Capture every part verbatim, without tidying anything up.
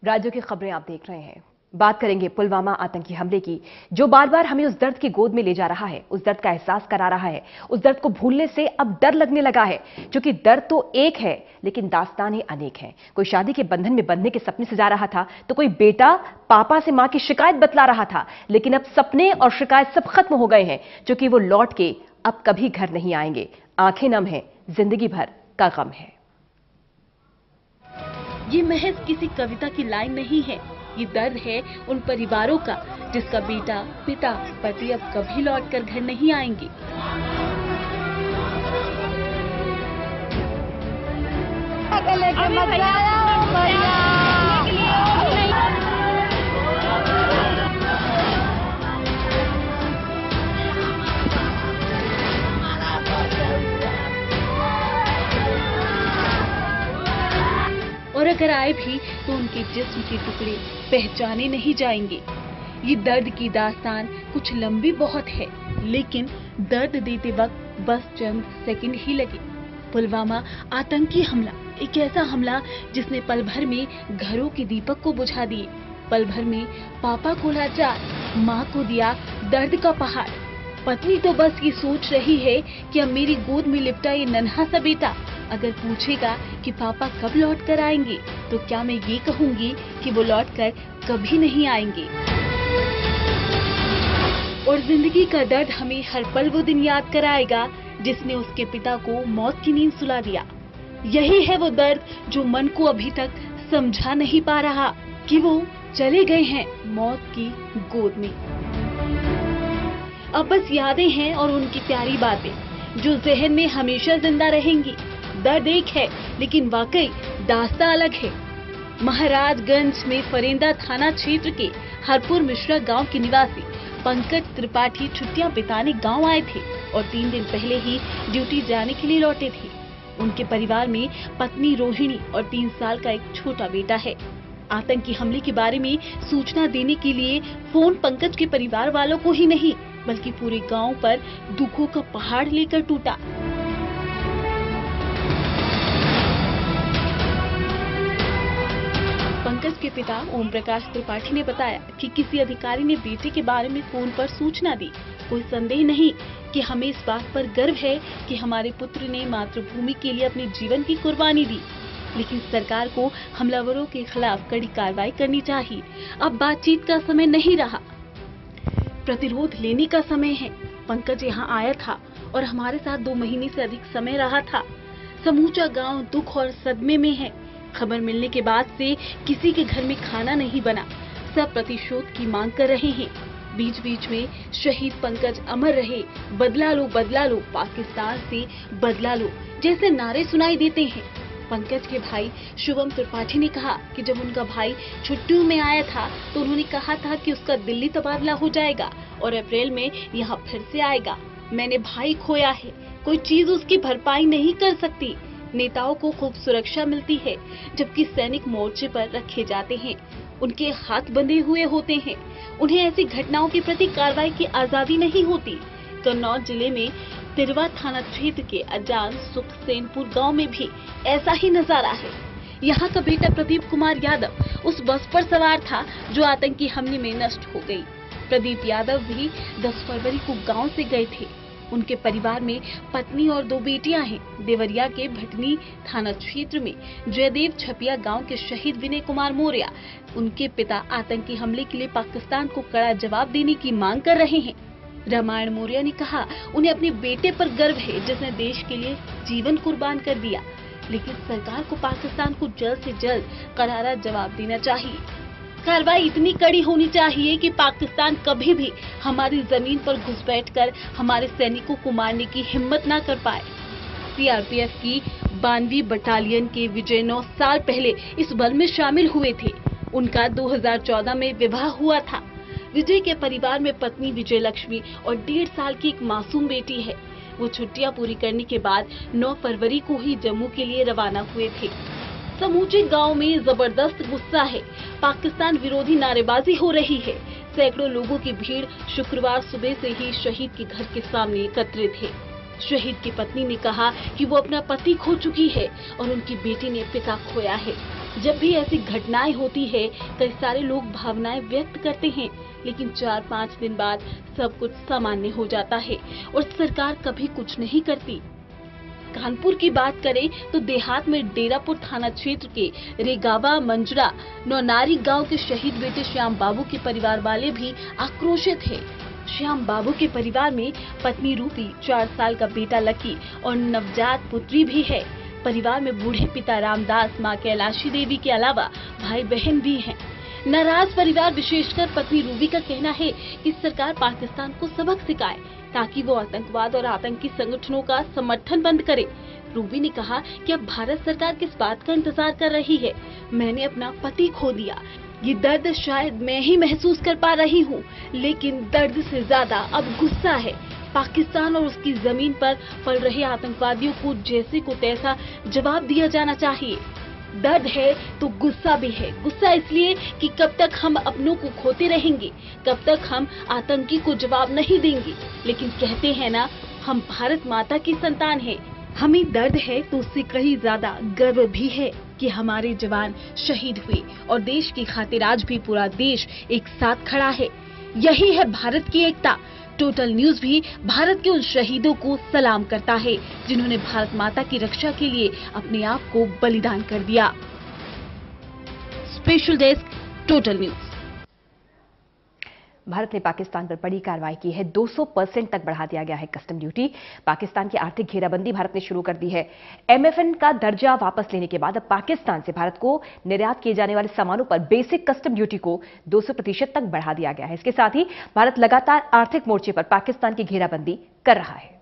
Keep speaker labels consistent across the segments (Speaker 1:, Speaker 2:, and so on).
Speaker 1: राज्यों की खबरें आप देख रहे हैं। बात करेंगे पुलवामा आतंकी हमले की, जो बार बार हमें उस दर्द की गोद में ले जा रहा है, उस दर्द का एहसास करा रहा है। उस दर्द को भूलने से अब डर लगने लगा है, क्योंकि दर्द तो एक है लेकिन दास्तानें अनेक हैं। कोई शादी के बंधन में बंधने के सपने से जा रहा था, तो कोई बेटा पापा से मां की शिकायत बतला रहा था। लेकिन अब सपने और शिकायत सब खत्म हो गए हैं, क्योंकि वो लौट के अब कभी घर नहीं आएंगे। आंखें नम है, जिंदगी भर का गम है।
Speaker 2: ये महज किसी कविता की लाइन नहीं है, ये दर्द है उन परिवारों का जिसका बेटा, पिता, पति अब कभी लौटकर घर नहीं आएंगे। और अगर आए भी तो उनके जिस्म के टुकड़े पहचाने नहीं जाएंगे। ये दर्द की दास्तान कुछ लंबी बहुत है, लेकिन दर्द देते वक्त बस चंद सेकंड ही लगे। पुलवामा आतंकी हमला, एक ऐसा हमला जिसने पल भर में घरों के दीपक को बुझा दिए, पल भर में पापा को लाचार, माँ को दिया दर्द का पहाड़। पत्नी तो बस ये सोच रही है कि अब मेरी गोद में लिपटा ये नन्हा सा बेटा अगर पूछेगा कि पापा कब लौट कर आएंगे, तो क्या मैं ये कहूंगी कि वो लौट कर कभी नहीं आएंगे। और जिंदगी का दर्द हमें हर पल वो दिन याद कराएगा जिसने उसके पिता को मौत की नींद सुला दिया। यही है वो दर्द जो मन को अभी तक समझा नहीं पा रहा कि वो चले गए हैं मौत की गोद में। अब बस यादें हैं और उनकी प्यारी बातें जो जहन में हमेशा जिंदा रहेंगी। दर्द एक है लेकिन वाकई दास्तां अलग है। महाराजगंज में फरेंदा थाना क्षेत्र के हरपुर मिश्रा गांव के निवासी पंकज त्रिपाठी छुट्टियां बिताने गांव आए थे और तीन दिन पहले ही ड्यूटी जाने के लिए लौटे थे। उनके परिवार में पत्नी रोहिणी और तीन साल का एक छोटा बेटा है। आतंकी हमले के बारे में सूचना देने के लिए फोन पंकज के परिवार वालों को ही नहीं बल्कि पूरे गांव पर दुखों का पहाड़ लेकर टूटा। पंकज के पिता ओम प्रकाश त्रिपाठी ने बताया कि किसी अधिकारी ने बेटे के बारे में फोन पर सूचना दी। कोई संदेह नहीं कि हमें इस बात पर गर्व है कि हमारे पुत्र ने मातृभूमि के लिए अपने जीवन की कुर्बानी दी, लेकिन सरकार को हमलावरों के खिलाफ कड़ी कार्रवाई करनी चाहिए। अब बातचीत का समय नहीं रहा, प्रतिरोध लेने का समय है। पंकज यहाँ आया था और हमारे साथ दो महीने से अधिक समय रहा था। समूचा गांव दुख और सदमे में है। खबर मिलने के बाद से किसी के घर में खाना नहीं बना, सब प्रतिशोध की मांग कर रहे हैं। बीच बीच में शहीद पंकज अमर रहे, बदला लो बदला लो, पाकिस्तान से बदला लो जैसे नारे सुनाई देते हैं। पंकज के भाई शुभम त्रिपाठी ने कहा कि जब उनका भाई छुट्टियों में आया था तो उन्होंने कहा था कि उसका दिल्ली तबादला हो जाएगा और अप्रैल में यहाँ फिर से आएगा। मैंने भाई खोया है, कोई चीज उसकी भरपाई नहीं कर सकती। नेताओं को खूब सुरक्षा मिलती है, जबकि सैनिक मोर्चे पर रखे जाते हैं, उनके हाथ बंधे हुए होते हैं। उन्हें ऐसी घटनाओं के प्रति कार्रवाई की आजादी नहीं होती। कन्नौज जिले में तिरवा थाना क्षेत्र के अजान सुखसेनपुर गांव में भी ऐसा ही नजारा है। यहाँ का बेटा प्रदीप कुमार यादव उस बस पर सवार था जो आतंकी हमले में नष्ट हो गई। प्रदीप यादव भी दस फरवरी को गांव से गए थे। उनके परिवार में पत्नी और दो बेटियां हैं। देवरिया के भटनी थाना क्षेत्र में जयदेव छपिया गांव के शहीद विनय कुमार मौर्य, उनके पिता आतंकी हमले के लिए पाकिस्तान को कड़ा जवाब देने की मांग कर रहे हैं। रामायण मौर्य ने कहा उन्हें अपने बेटे पर गर्व है जिसने देश के लिए जीवन कुर्बान कर दिया, लेकिन सरकार को पाकिस्तान को जल्द से जल्द करारा जवाब देना चाहिए। कार्रवाई इतनी कड़ी होनी चाहिए कि पाकिस्तान कभी भी हमारी जमीन पर घुसपैठकर हमारे सैनिकों को मारने की हिम्मत ना कर पाए। सीआरपीएफ की बानवी बटालियन के विजय नौ साल पहले इस बल में शामिल हुए थे। उनका दो हज़ार चौदह में विवाह हुआ था। विजय के परिवार में पत्नी विजय लक्ष्मी और डेढ़ साल की एक मासूम बेटी है। वो छुट्टियां पूरी करने के बाद नौ फरवरी को ही जम्मू के लिए रवाना हुए थे। समूचे गांव में जबरदस्त गुस्सा है। पाकिस्तान विरोधी नारेबाजी हो रही है। सैकड़ों लोगों की भीड़ शुक्रवार सुबह से ही शहीद के घर के सामने एकत्रित है। शहीद की पत्नी ने कहा कि वो अपना पति खो चुकी है और उनकी बेटी ने पिता खोया है। जब भी ऐसी घटनाएं होती है कई सारे लोग भावनाएं व्यक्त करते हैं, लेकिन चार पाँच दिन बाद सब कुछ सामान्य हो जाता है और सरकार कभी कुछ नहीं करती। कानपुर की बात करें तो देहात में डेरापुर थाना क्षेत्र के रेगावा मंजरा नौनारी गांव के शहीद बेटे श्याम बाबू के परिवार वाले भी आक्रोशित हैं। श्याम बाबू के परिवार में पत्नी रूपी, चार साल का बेटा लकी और नवजात पुत्री भी है। परिवार में बूढ़े पिता रामदास, मां कैलाशी देवी के अलावा भाई बहन भी हैं। नाराज परिवार विशेषकर पत्नी रूबी का कहना है कि सरकार पाकिस्तान को सबक सिखाए ताकि वो आतंकवाद और आतंकी संगठनों का समर्थन बंद करे। रूबी ने कहा कि अब भारत सरकार किस बात का इंतजार कर रही है। मैंने अपना पति खो दिया, ये दर्द शायद मैं ही महसूस कर पा रही हूँ, लेकिन दर्द से ज्यादा अब गुस्सा है। पाकिस्तान और उसकी जमीन पर पल रहे आतंकवादियों को जैसे को तैसा जवाब दिया जाना चाहिए। दर्द है तो गुस्सा भी है। गुस्सा इसलिए कि कब तक हम अपनों को खोते रहेंगे, कब तक हम आतंकी को जवाब नहीं देंगे। लेकिन कहते हैं ना, हम भारत माता की संतान हैं। हमें दर्द है तो उससे कहीं ज्यादा गर्व भी है कि हमारे जवान शहीद हुए और देश की खातिर आज भी पूरा देश एक साथ खड़ा है। यही है भारत की एकता। टोटल न्यूज भी भारत के उन शहीदों को सलाम करता है जिन्होंने भारत माता की रक्षा के लिए अपने आप को बलिदान कर दिया। Special desk, total news.
Speaker 1: Bharat ने पाकिस्तान पर बड़ी कार्रवाई की है। दो सौ परसेंट तक बढ़ा दिया गया है कस्टम ड्यूटी। पाकिस्तान की आर्थिक घेराबंदी भारत ने शुरू कर दी है। एमएफएन का दर्जा वापस लेने के बाद अब पाकिस्तान से भारत को निर्यात किए जाने वाले सामानों पर बेसिक कस्टम ड्यूटी को दो सौ प्रतिशत तक बढ़ा दिया गया है। इसके साथ ही भारत लगातार आर्थिक मोर्चे पर पाकिस्तान की घेराबंदी कर रहा है।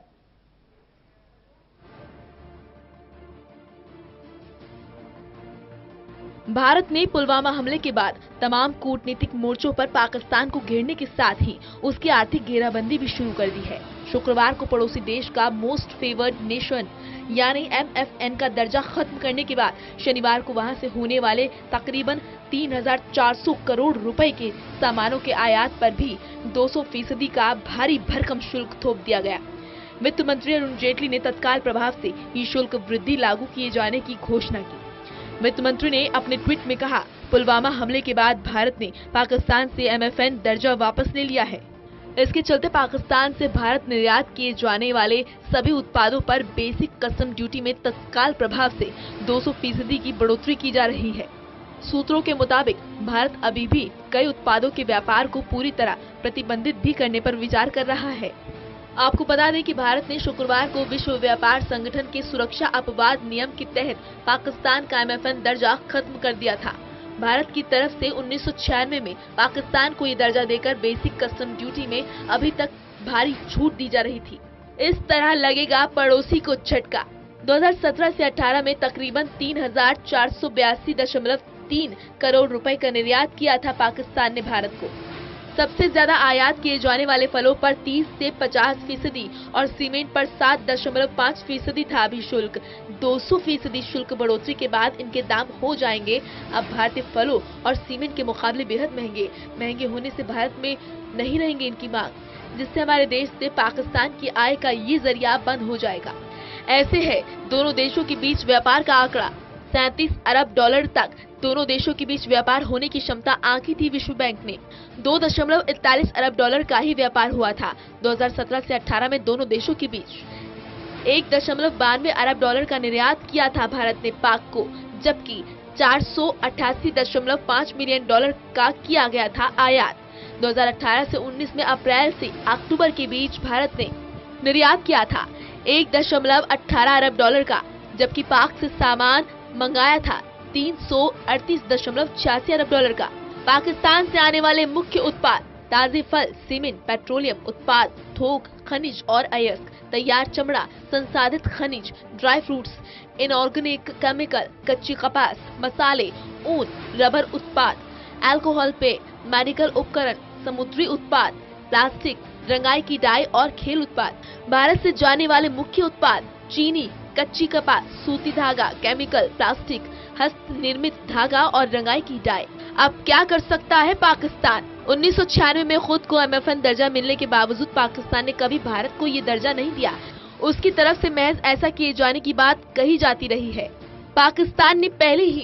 Speaker 3: भारत ने पुलवामा हमले के बाद तमाम कूटनीतिक मोर्चों पर पाकिस्तान को घेरने के साथ ही उसकी आर्थिक घेराबंदी भी शुरू कर दी है। शुक्रवार को पड़ोसी देश का मोस्ट फेवर्ड नेशन यानी एमएफएन का दर्जा खत्म करने के बाद शनिवार को वहां से होने वाले तकरीबन तीन हजार चार सौ करोड़ रुपए के सामानों के आयात पर भी दो सौ फीसदी का भारी भरकम शुल्क थोप दिया गया। वित्त मंत्री अरुण जेटली ने तत्काल प्रभाव से ये शुल्क वृद्धि लागू किए जाने की घोषणा की। वित्त मंत्री ने अपने ट्वीट में कहा, पुलवामा हमले के बाद भारत ने पाकिस्तान से एमएफएन दर्जा वापस ले लिया है। इसके चलते पाकिस्तान से भारत निर्यात किए जाने वाले सभी उत्पादों पर बेसिक कस्टम ड्यूटी में तत्काल प्रभाव से दो सौ फीसदी की बढ़ोतरी की जा रही है। सूत्रों के मुताबिक भारत अभी भी कई उत्पादों के व्यापार को पूरी तरह प्रतिबंधित भी करने पर विचार कर रहा है। आपको बता दें कि भारत ने शुक्रवार को विश्व व्यापार संगठन के सुरक्षा अपवाद नियम के तहत पाकिस्तान का एमएफएन दर्जा खत्म कर दिया था। भारत की तरफ से उन्नीस सौ छियानवे में पाकिस्तान को ये दर्जा देकर बेसिक कस्टम ड्यूटी में अभी तक भारी छूट दी जा रही थी। इस तरह लगेगा पड़ोसी को झटका। दो हज़ार सत्रह से अठारह में तकरीबन तीन हजार चार सौ बयासी दशमलव तीन करोड़ रुपए का निर्यात किया था पाकिस्तान ने भारत को। सबसे ज्यादा आयात किए जाने वाले फलों पर तीस से पचास फीसदी और सीमेंट पर सात दशमलव पाँच फीसदी था अभी शुल्क। दो सौ फीसदी शुल्क बढ़ोतरी के बाद इनके दाम हो जाएंगे अब भारतीय फलों और सीमेंट के मुकाबले बेहद महंगे। महंगे होने से भारत में नहीं रहेंगे इनकी मांग, जिससे हमारे देश से पाकिस्तान की आय का ये जरिया बंद हो जाएगा। ऐसे है दोनों देशों के बीच व्यापार का आंकड़ा सैंतीस अरब डॉलर तक दोनों देशों के बीच व्यापार होने की क्षमता आंकी थी विश्व बैंक ने। दो दशमलव इकतालीस अरब डॉलर का ही व्यापार हुआ था दो हज़ार सत्रह से अठारह में दोनों देशों के बीच। एक दशमलव बानवे अरब डॉलर का निर्यात किया था भारत ने पाक को, जबकि चार सौ अट्ठासी दशमलव पाँच मिलियन डॉलर का किया गया था आयात। दो हज़ार अठारह से उन्नीस में अप्रैल से अक्टूबर के बीच भारत ने निर्यात किया था एक दशमलव अठारह अरब डॉलर का, जबकि पाक से सामान मंगाया था तीन सौ अड़तीस दशमलव छियासी अरब डॉलर का। पाकिस्तान से आने वाले मुख्य उत्पाद ताजे फल, सीमेंट, पेट्रोलियम उत्पाद, थोक, खनिज और अयस्क, तैयार चमड़ा, संसाधित खनिज, ड्राई फ्रूट्स, इनऑर्गेनिक केमिकल, कच्ची कपास, मसाले, ऊन, रबर उत्पाद, अल्कोहल पेय, मेडिकल उपकरण, समुद्री उत्पाद, प्लास्टिक, रंगाई की डाई और खेल उत्पाद। भारत से जाने वाले मुख्य उत्पाद चीनी, कच्ची कपास, सूती धागा, केमिकल, प्लास्टिक, हस्त निर्मित धागा और रंगाई की डाई। अब क्या कर सकता है पाकिस्तान? उन्नीस सौ छियानवे में खुद को एमएफएन दर्जा मिलने के बावजूद पाकिस्तान ने कभी भारत को ये दर्जा नहीं दिया। उसकी तरफ से महज ऐसा किए जाने की बात कही जाती रही है। पाकिस्तान ने पहले ही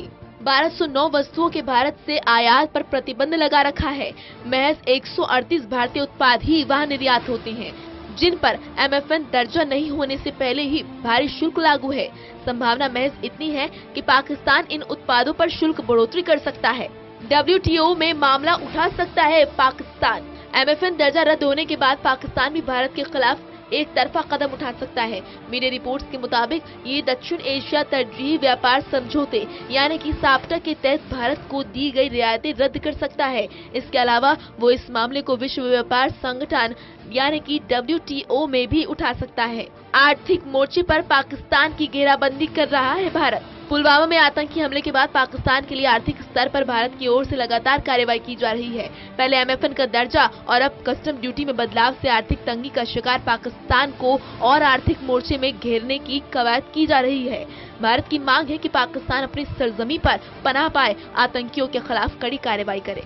Speaker 3: बारह सौ नौ वस्तुओं के भारत से आयात पर प्रतिबंध लगा रखा है। महज एक सौ अड़तीस भारतीय उत्पाद ही वहां निर्यात होते हैं, जिन पर एम एफ एन दर्जा नहीं होने से पहले ही भारी शुल्क लागू है। संभावना महज इतनी है कि पाकिस्तान इन उत्पादों पर शुल्क बढ़ोतरी कर सकता है। डब्ल्यू टी ओ में मामला उठा सकता है पाकिस्तान। एम एफ एन दर्जा रद्द होने के बाद पाकिस्तान भी भारत के खिलाफ एक तरफा कदम उठा सकता है। मीडिया रिपोर्ट्स के मुताबिक ये दक्षिण एशिया तरजीही व्यापार समझौते यानी कि साप्टा के तहत भारत को दी गई रियायतें रद्द कर सकता है। इसके अलावा वो इस मामले को विश्व व्यापार संगठन यानी कि डब्ल्यू टी ओ में भी उठा सकता है। आर्थिक मोर्चे पर पाकिस्तान की घेराबंदी कर रहा है भारत। पुलवामा में आतंकी हमले के बाद पाकिस्तान के लिए आर्थिक स्तर पर भारत की ओर से लगातार कार्रवाई की जा रही है। पहले एम एफ एन का दर्जा और अब कस्टम ड्यूटी में बदलाव से आर्थिक तंगी का शिकार पाकिस्तान को और आर्थिक मोर्चे में घेरने की कवायद की जा रही है। भारत की मांग है कि पाकिस्तान अपनी सरजमी पर पनाह पाए आतंकियों के खिलाफ कड़ी कार्रवाई करे।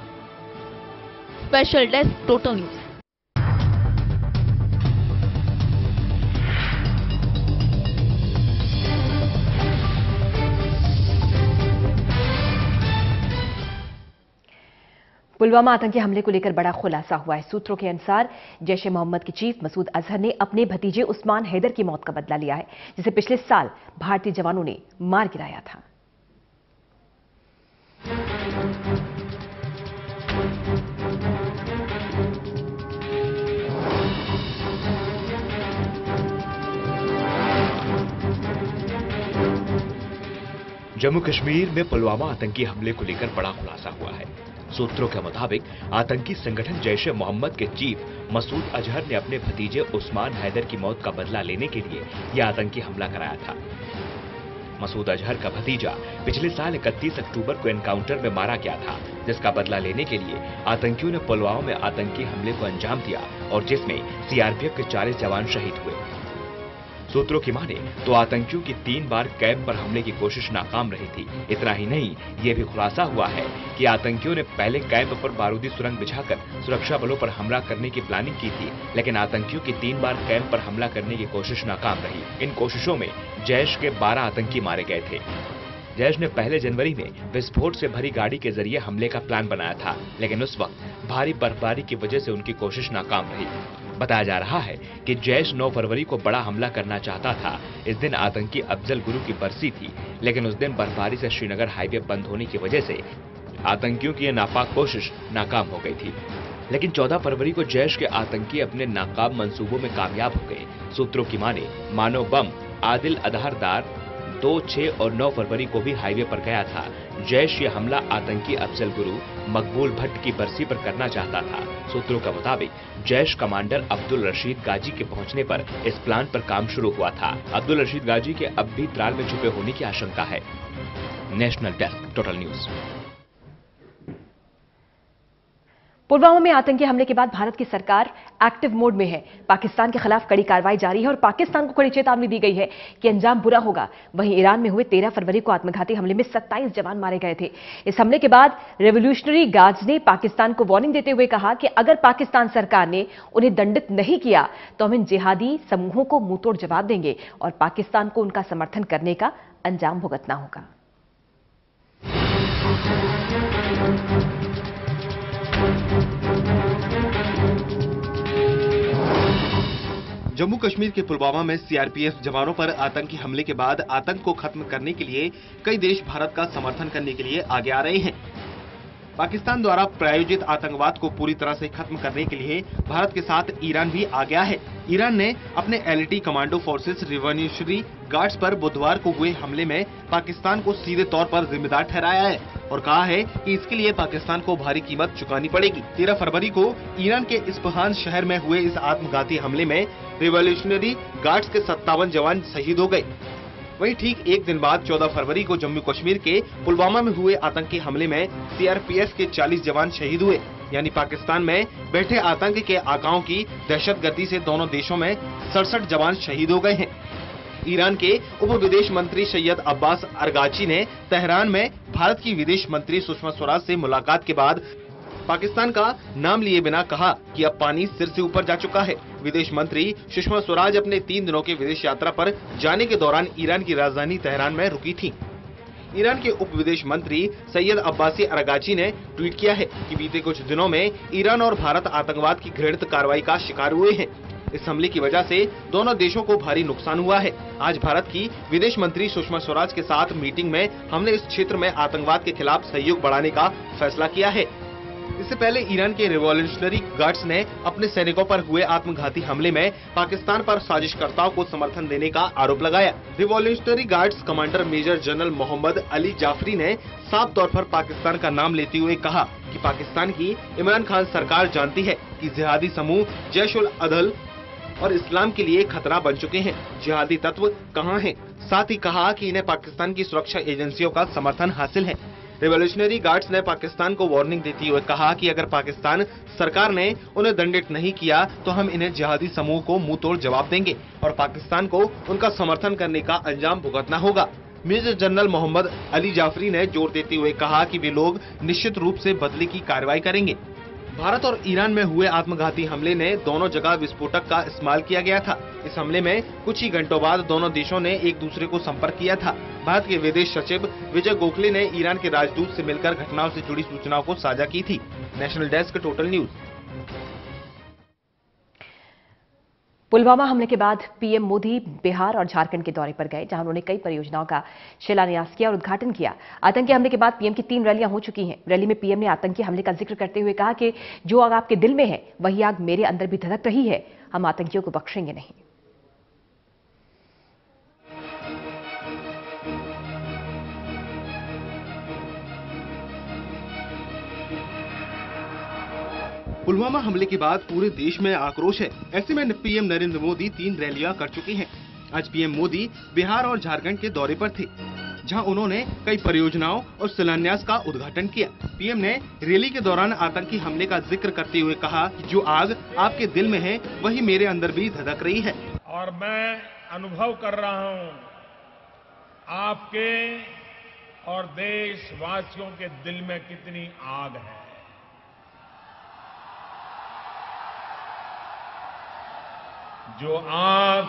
Speaker 3: Special desk total news.
Speaker 1: Pulwama आतंकी हमले को लेकर बड़ा खुलासा हुआ है। सूत्रों के अनुसार जैश ए मोहम्मद के चीफ मसूद अजहर ने अपने भतीजे उस्मान हैदर की मौत का बदला लिया है, जिसे पिछले साल भारतीय जवानों ने मार गिराया था।
Speaker 4: जम्मू कश्मीर में पुलवामा आतंकी हमले को लेकर बड़ा खुलासा हुआ है। सूत्रों के मुताबिक आतंकी संगठन जैश ए मोहम्मद के चीफ मसूद अजहर ने अपने भतीजे उस्मान हैदर की मौत का बदला लेने के लिए यह आतंकी हमला कराया था। मसूद अजहर का भतीजा पिछले साल इकतीस अक्टूबर को एनकाउंटर में मारा गया था, जिसका बदला लेने के लिए आतंकियों ने पुलवामा में आतंकी हमले को अंजाम दिया और जिसमें सी आर पी एफ के चालीस जवान शहीद हुए। सूत्रों की माने तो आतंकियों की तीन बार कैंप पर हमले की कोशिश नाकाम रही थी। इतना ही नहीं, ये भी खुलासा हुआ है कि आतंकियों ने पहले कैंप पर बारूदी सुरंग बिछाकर सुरक्षा बलों पर हमला करने की प्लानिंग की थी, लेकिन आतंकियों की तीन बार कैंप पर हमला करने की कोशिश नाकाम रही। इन कोशिशों में जैश के बारह आतंकी मारे गए थे। जैश ने पहले जनवरी में विस्फोट से भरी गाड़ी के जरिए हमले का प्लान बनाया था, लेकिन उस वक्त भारी बर्फबारी की वजह से उनकी कोशिश नाकाम रही। बताया जा रहा है कि जैश नौ फरवरी को बड़ा हमला करना चाहता था। इस दिन आतंकी अफजल गुरु की बरसी थी, लेकिन उस दिन बर्फबारी से श्रीनगर हाईवे बंद होने की वजह से आतंकियों की यह नापाक कोशिश नाकाम हो गई थी। लेकिन चौदह फरवरी को जैश के आतंकी अपने नाकाम मंसूबों में कामयाब हो गए। सूत्रों की माने मानव बम आदिल अदहरदार दो, छह और नौ फरवरी को भी हाईवे पर गया था। जैश ये हमला आतंकी अफजल गुरु मकबूल भट्ट की बरसी पर करना चाहता था। सूत्रों के मुताबिक जैश कमांडर अब्दुल रशीद गाजी के पहुंचने पर इस प्लान पर काम शुरू हुआ था। अब्दुल रशीद गाजी के अब भी त्राल में छुपे होने की आशंका है। National desk total news.
Speaker 1: Pulwama में आतंकी हमले के बाद भारत की सरकार एक्टिव मोड में है। पाकिस्तान के खिलाफ कड़ी कार्रवाई जारी है और पाकिस्तान को कड़ी चेतावनी दी गई है कि अंजाम बुरा होगा। वहीं ईरान में हुए तेरह फरवरी को आत्मघाती हमले में सत्ताईस जवान मारे गए थे। इस हमले के बाद रेवोल्यूशनरी गार्ड्स ने पाकिस्तान को वार्निंग देते हुए कहा कि अगर पाकिस्तान सरकार ने उन्हें दंडित नहीं किया तो हम इन जिहादी समूहों को मुंहतोड़ जवाब देंगे और पाकिस्तान को उनका समर्थन करने का अंजाम भुगतना होगा।
Speaker 5: जम्मू कश्मीर के पुलवामा में सी आर पी एफ जवानों पर आतंकी हमले के बाद आतंक को खत्म करने के लिए कई देश भारत का समर्थन करने के लिए आगे आ रहे हैं। पाकिस्तान द्वारा प्रायोजित आतंकवाद को पूरी तरह से खत्म करने के लिए भारत के साथ ईरान भी आ गया है। ईरान ने अपने elite commando forces revolutionary guards पर बुधवार को हुए हमले में पाकिस्तान को सीधे तौर पर जिम्मेदार ठहराया है और कहा है कि इसके लिए पाकिस्तान को भारी कीमत चुकानी पड़ेगी। तेरह फरवरी को ईरान के इस्फहान शहर में हुए इस आत्मघाती हमले में रिवोल्यूशनरी गार्ड्स के सत्तावन जवान शहीद हो गए। वहीं ठीक एक दिन बाद चौदह फरवरी को जम्मू कश्मीर के पुलवामा में हुए आतंकी हमले में सी आर पी एफ के चालीस जवान शहीद हुए। यानी पाकिस्तान में बैठे आतंक के आकाओं की दहशतगर्दी से दोनों देशों में सड़सठ जवान शहीद हो गए हैं। ईरान के उप विदेश मंत्री सैयद अब्बास अरगाची ने तेहरान में भारत की विदेश मंत्री सुषमा स्वराज से मुलाकात के बाद पाकिस्तान का नाम लिए बिना कहा कि अब पानी सिर से ऊपर जा चुका है। विदेश मंत्री सुषमा स्वराज अपने तीन दिनों के विदेश यात्रा पर जाने के दौरान ईरान की राजधानी तेहरान में रुकी थी। ईरान के उप विदेश मंत्री सैयद अब्बासी अरागाची ने ट्वीट किया है कि बीते कुछ दिनों में ईरान और भारत आतंकवाद की घृणित कार्रवाई का शिकार हुए हैं। इस हमले की वजह से दोनों देशों को भारी नुकसान हुआ है। आज भारत की विदेश मंत्री सुषमा स्वराज के साथ मीटिंग में हमने इस क्षेत्र में आतंकवाद के खिलाफ सहयोग बढ़ाने का फैसला किया है। इससे पहले ईरान के रिवॉल्यूशनरी गार्ड्स ने अपने सैनिकों पर हुए आत्मघाती हमले में पाकिस्तान पर साजिशकर्ताओं को समर्थन देने का आरोप लगाया। Revolutionary guards commander major general Mohammad Ali Jafari ने साफ तौर पर पाकिस्तान का नाम लेते हुए कहा कि पाकिस्तान की इमरान खान सरकार जानती है कि जिहादी समूह जैश उल अदल और इस्लाम के लिए खतरा बन चुके हैं। जिहादी तत्व कहां हैं? साथ ही कहा कि इन्हें पाकिस्तान की सुरक्षा एजेंसियों का समर्थन हासिल है। रिवॉल्यूशनरी गार्ड्स ने पाकिस्तान को वार्निंग देते हुए कहा कि अगर पाकिस्तान सरकार ने उन्हें दंडित नहीं किया तो हम इन्हें जिहादी समूह को मुंह तोड़ जवाब देंगे और पाकिस्तान को उनका समर्थन करने का अंजाम भुगतना होगा। Major general Mohammad Ali Jafari ने जोर देते हुए कहा कि वे लोग निश्चित रूप से बदले की कार्रवाई करेंगे। भारत और ईरान में हुए आत्मघाती हमले ने दोनों जगह विस्फोटक का इस्तेमाल किया गया था। इस हमले में कुछ ही घंटों बाद दोनों देशों ने एक दूसरे को संपर्क किया था। भारत के विदेश सचिव विजय गोखले ने ईरान के राजदूत से मिलकर घटनाओं से जुड़ी सूचनाओं को साझा की थी। National desk, total news.
Speaker 1: Pulwama हमले के बाद पीएम मोदी बिहार और झारखंड के दौरे पर गए, जहां उन्होंने कई परियोजनाओं का शिलान्यास किया और उद्घाटन किया। आतंकी हमले के बाद पीएम की तीन रैलियां हो चुकी हैं। रैली में पीएम ने आतंकी हमले का जिक्र करते हुए कहा कि जो आग आपके दिल में है वही आग मेरे अंदर भी धधक रही है। हम आतंकियों को बख्शेंगे नहीं।
Speaker 5: पुलवामा हमले के बाद पूरे देश में आक्रोश है। ऐसे में पीएम नरेंद्र मोदी तीन रैलियां कर चुके हैं। आज पीएम मोदी बिहार और झारखंड के दौरे पर थे, जहां उन्होंने कई परियोजनाओं और शिलान्यास का उद्घाटन किया। पीएम ने रैली के दौरान आतंकी हमले का जिक्र करते हुए कहा कि जो आग आपके दिल में है वही मेरे अंदर भी धधक रही है।
Speaker 6: और मैं अनुभव कर रहा हूं आपके और देशवासियों के दिल में कितनी आग है। जो आग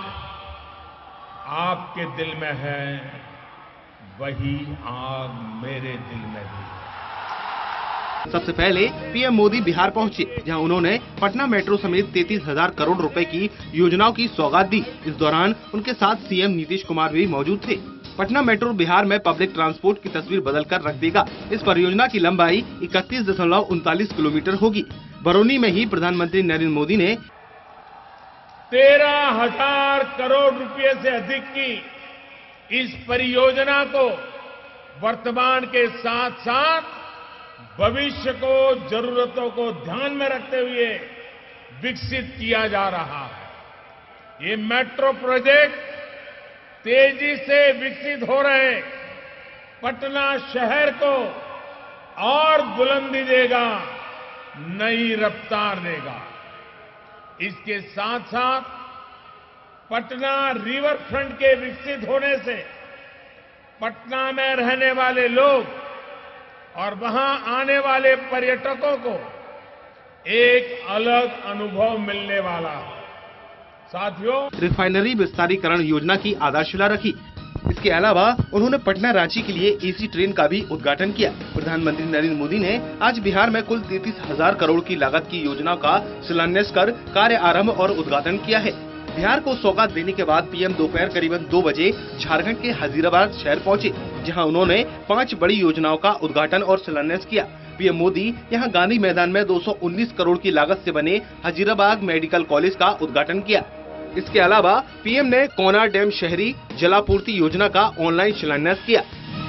Speaker 6: आपके दिल में है वही आग मेरे दिल में भी है।
Speaker 5: सबसे पहले पीएम मोदी बिहार पहुंचे, जहां उन्होंने पटना मेट्रो समेत तैंतीस हजार करोड़ रुपए की योजनाओं की सौगात दी। इस दौरान उनके साथ सीएम नीतीश कुमार भी मौजूद थे। पटना मेट्रो बिहार में पब्लिक ट्रांसपोर्ट की तस्वीर बदल कर रख देगा। इस परियोजना की लंबाई इकतीस दशमलव उनतालीस किलोमीटर होगी। बरौनी में ही प्रधानमंत्री नरेंद्र मोदी ने
Speaker 6: तेरह हजार करोड़ रुपए से अधिक की इस परियोजना को वर्तमान के साथ साथ भविष्य को जरूरतों को ध्यान में रखते हुए विकसित किया जा रहा है। ये मेट्रो प्रोजेक्ट तेजी से विकसित हो रहे पटना शहर को और बुलंदी देगा, नई रफ्तार देगा। इसके साथ साथ पटना रिवर फ्रंट के विकसित होने से पटना में रहने वाले लोग और वहां आने वाले पर्यटकों को एक अलग अनुभव मिलने वाला है। साथियों,
Speaker 5: रिफाइनरी विस्तारीकरण योजना की आधारशिला रखी। इसके अलावा उन्होंने पटना रांची के लिए एसी ट्रेन का भी उद्घाटन किया। प्रधानमंत्री नरेंद्र मोदी ने आज बिहार में कुल तैंतीस हजार करोड़ की लागत की योजनाओं का शिलान्यास कर कार्य आरंभ और उद्घाटन किया है। बिहार को सौगात देने के बाद पीएम दोपहर करीबन दो बजे झारखंड के हजीराबाद शहर पहुंचे, जहां उन्होंने पाँच बड़ी योजनाओं का उद्घाटन और शिलान्यास किया। पीएम मोदी यहां गांधी मैदान में दो सौ उन्नीस करोड़ की लागत से बने हजीराबाद मेडिकल कॉलेज का उद्घाटन किया। इसके अलावा पीएम ने कोना डैम शहरी जलापूर्ति योजना का ऑनलाइन शिलान्यास किया।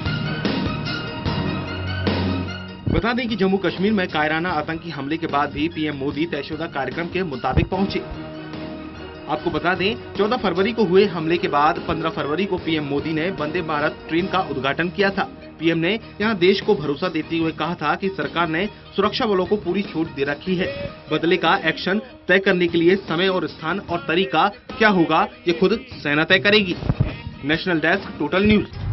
Speaker 5: बता दें कि जम्मू कश्मीर में कायराना आतंकी हमले के बाद भी पीएम मोदी तयशुदा कार्यक्रम के मुताबिक पहुंचे। आपको बता दें, चौदह फरवरी को हुए हमले के बाद पंद्रह फरवरी को पीएम मोदी ने वंदे भारत ट्रेन का उद्घाटन किया था। पीएम ने यहां देश को भरोसा देते हुए कहा था कि सरकार ने सुरक्षा बलों को पूरी छूट दे रखी है। बदले का एक्शन तय करने के लिए समय और स्थान और तरीका क्या होगा, ये खुद सेना तय करेगी। National desk, total news.